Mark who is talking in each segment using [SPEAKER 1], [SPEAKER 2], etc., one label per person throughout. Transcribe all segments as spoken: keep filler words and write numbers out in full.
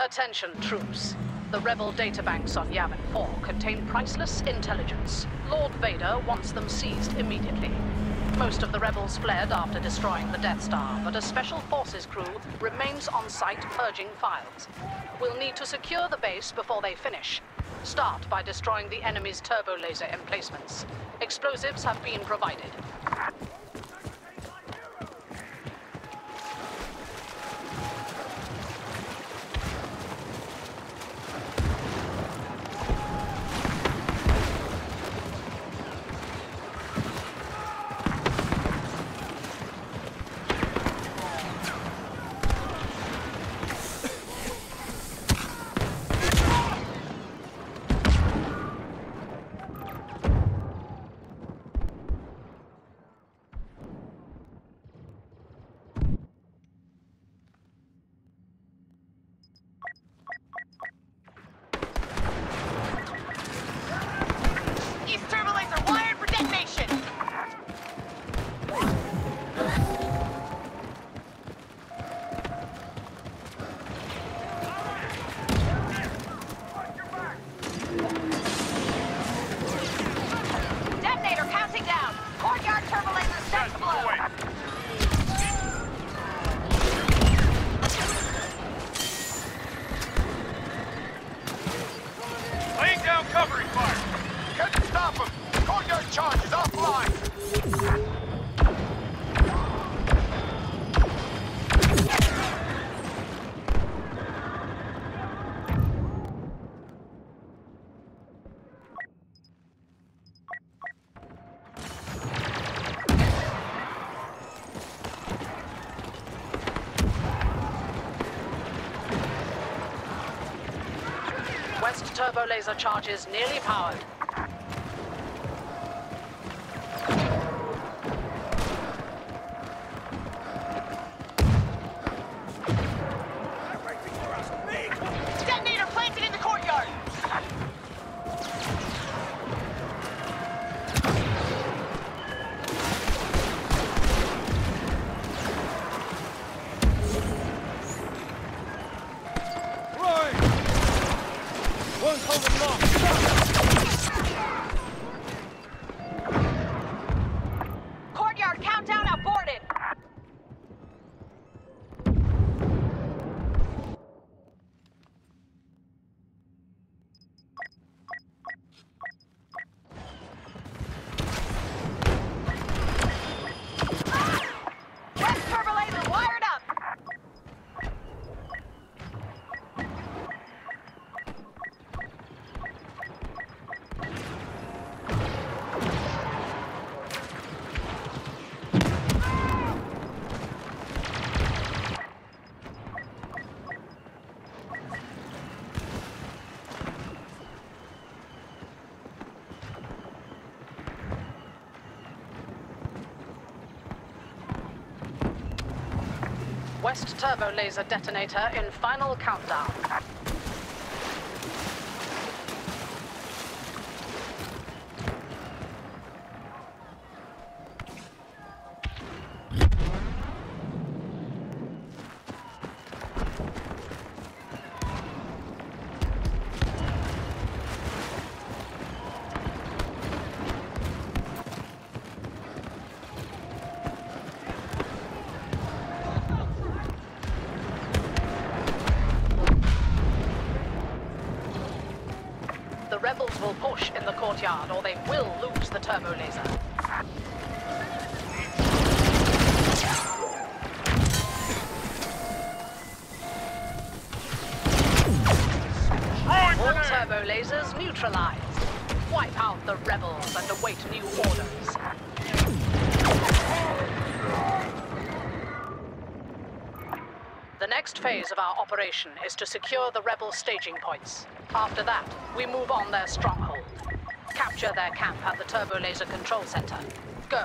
[SPEAKER 1] Attention, troops. The rebel databanks on Yavin four contain priceless intelligence. Lord Vader wants them seized immediately. Most of the rebels fled after destroying the Death Star, but a Special Forces crew remains on site purging files. We'll need to secure the base before they finish. Start by destroying the enemy's turbo laser emplacements. Explosives have been provided. West turbo laser charges nearly powered.
[SPEAKER 2] Detonator planted in the courtyard!
[SPEAKER 3] One holding lock.
[SPEAKER 2] Courtyard countdown aborted! West turbo laser wired up!
[SPEAKER 1] West turbo laser detonator in final countdown. The rebels will push in the courtyard, or they will lose the turbo laser. All turbo lasers neutralized. Wipe out the rebels and await new orders. The next phase of our operation is to secure the rebel staging points. After that, we move on their stronghold. Capture their camp at the turbo laser control center. Go.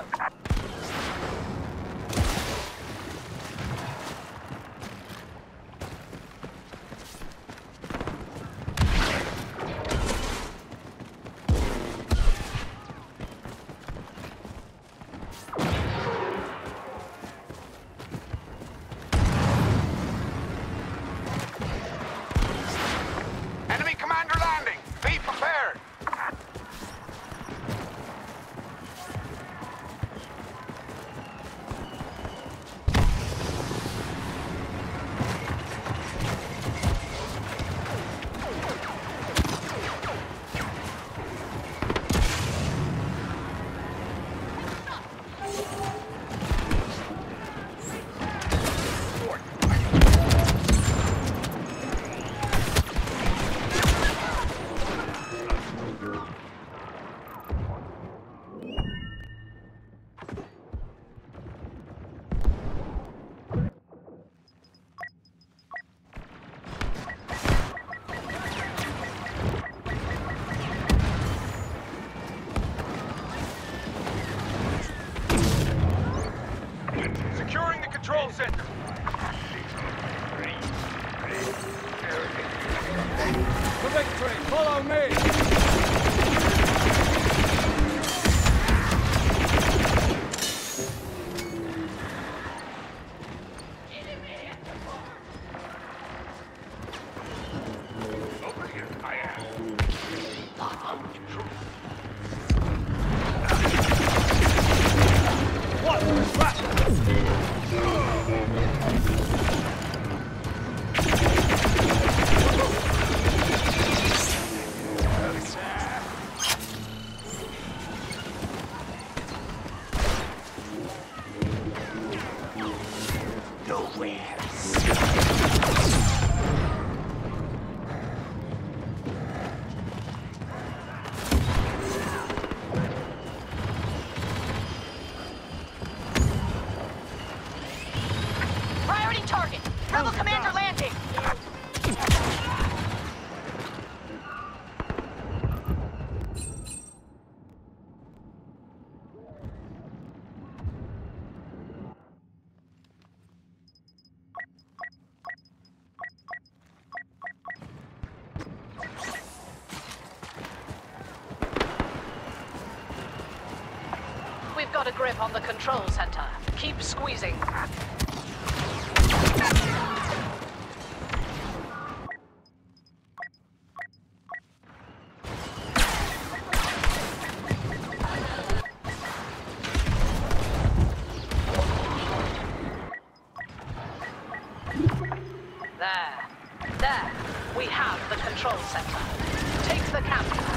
[SPEAKER 3] control center. For victory, follow me!
[SPEAKER 4] Over here, I am.
[SPEAKER 3] What?
[SPEAKER 2] Priority target. Rebel commander landing.
[SPEAKER 1] We've got a grip on the control center. Keep squeezing. There. There. We have the control center. Take the capture.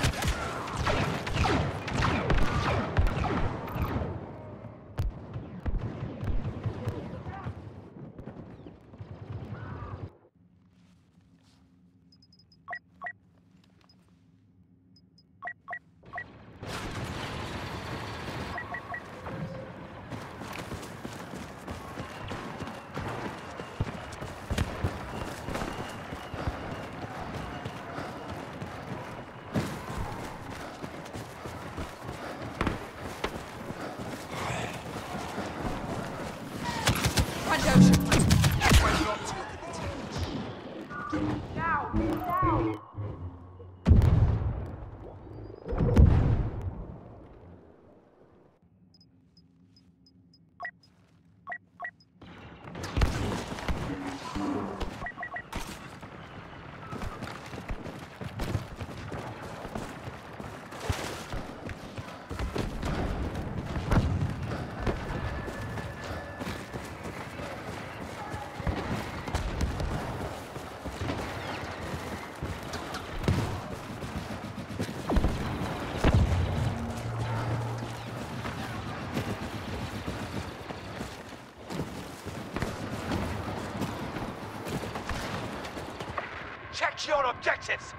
[SPEAKER 3] Check your objectives!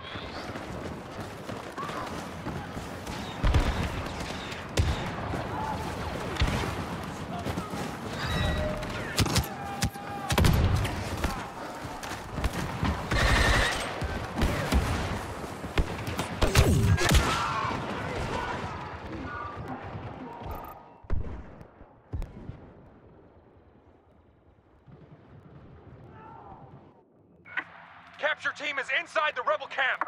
[SPEAKER 3] Capture team is inside the rebel camp!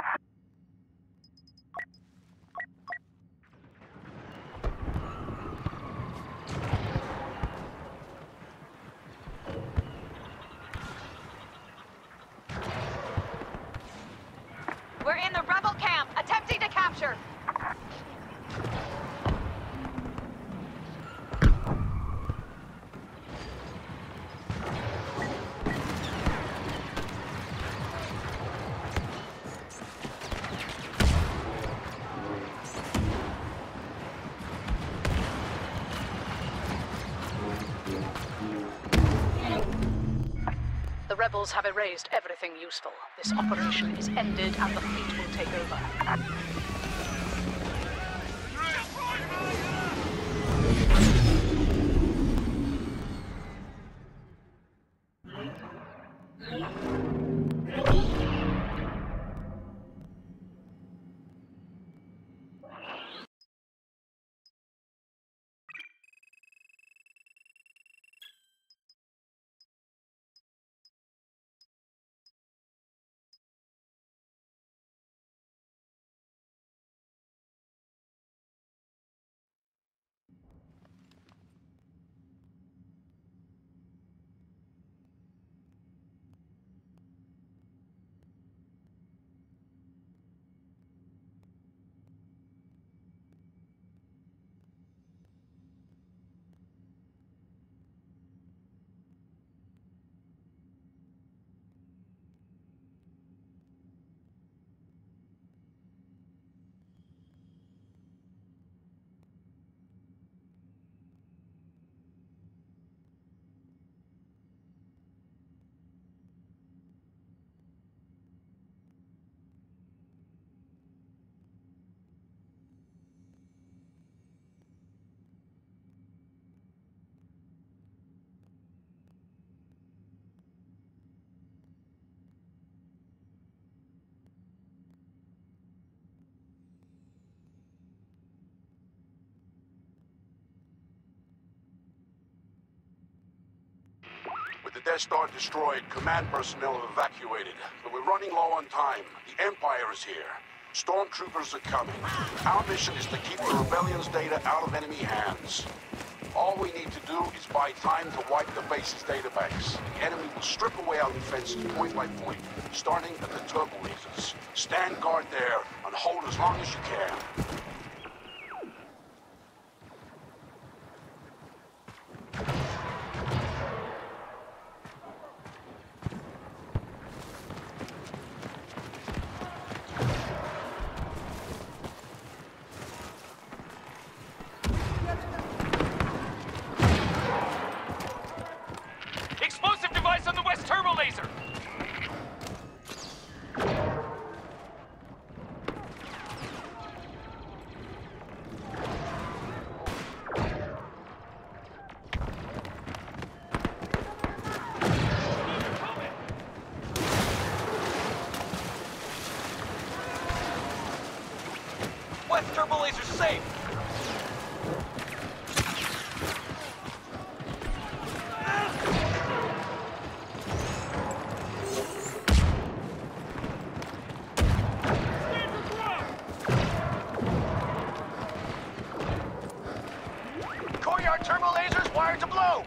[SPEAKER 2] We're in the rebel camp, attempting to capture.
[SPEAKER 1] The rebels have erased everything useful. This operation is ended and the fleet will take over.
[SPEAKER 4] Death Star destroyed, command personnel have evacuated. But we're running low on time. The Empire is here. Stormtroopers are coming. Our mission is to keep the Rebellion's data out of enemy hands. All we need to do is buy time to wipe the base's databanks. The enemy will strip away our defenses point by point, starting at the turbo lasers. Stand guard there and hold as long as you can.
[SPEAKER 3] Explosive device on the west turbo laser! West turbo laser safe! Courtyard turbo lasers wired to blow!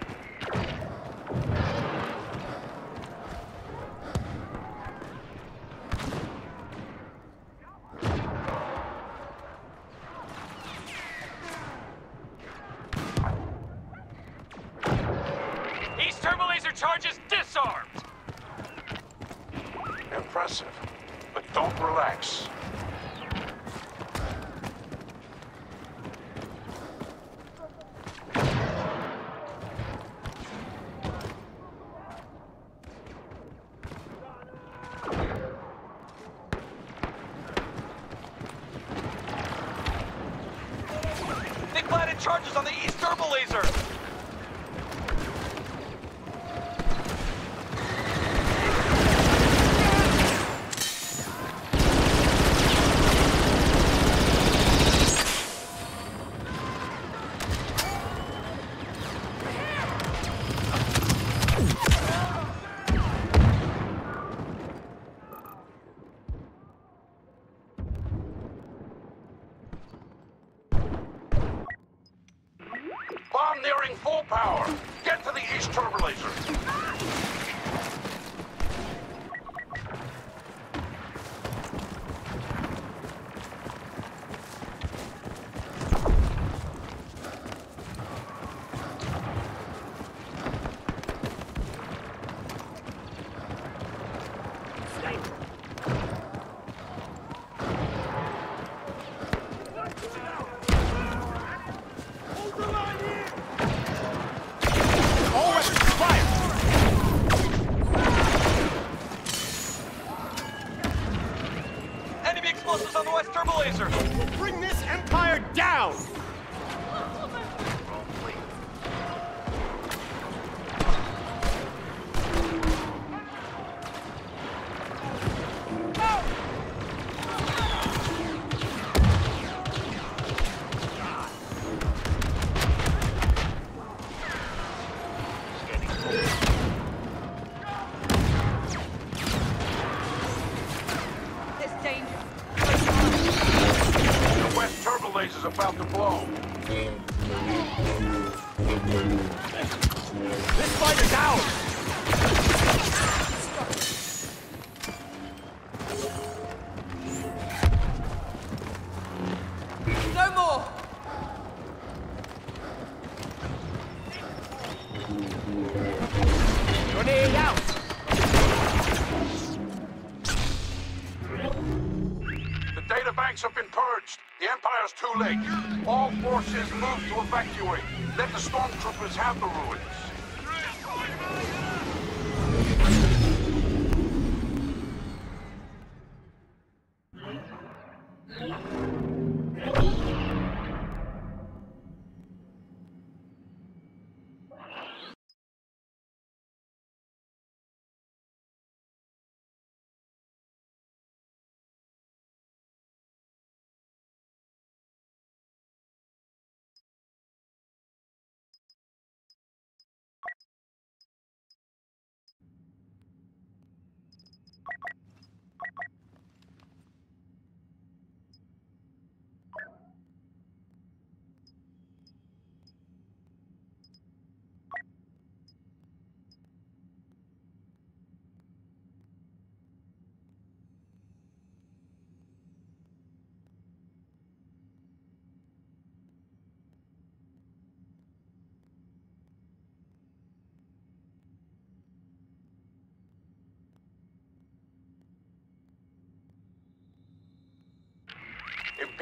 [SPEAKER 3] East turbo laser charges disarmed!
[SPEAKER 4] Impressive. But don't relax.
[SPEAKER 3] They planted charges on the east turbo laser!
[SPEAKER 4] Bomb nearing full power. Get to the east turbo laser.
[SPEAKER 3] Enemy explosives on the west turbo laser!
[SPEAKER 5] Bring this Empire down!
[SPEAKER 2] This danger.
[SPEAKER 4] The west turbo laser's about to blow.
[SPEAKER 5] This fighter's ours!
[SPEAKER 2] No more!
[SPEAKER 5] Grenade out!
[SPEAKER 4] The databanks have been purged. The Empire's too late. All forces move to evacuate. Let the stormtroopers have the ruins.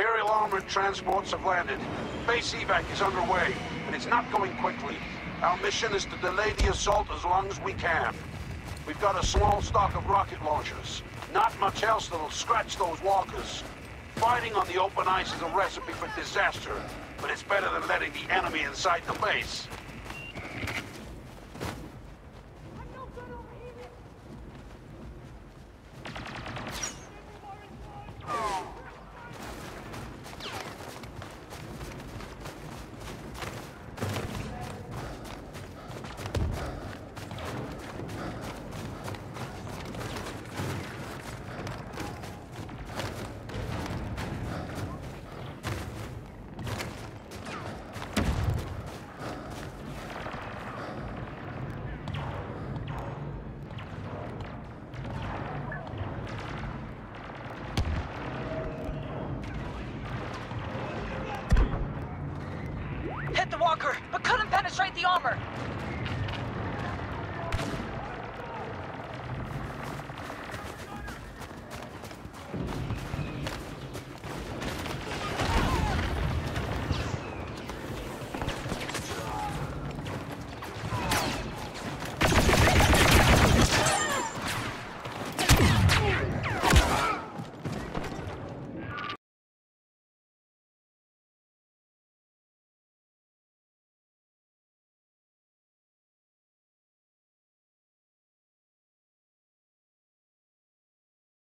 [SPEAKER 4] Imperial armored transports have landed. Base evac is underway, and it's not going quickly. Our mission is to delay the assault as long as we can. We've got a small stock of rocket launchers. Not much else that'll scratch those walkers. Fighting on the open ice is a recipe for disaster, but it's better than letting the enemy inside the base.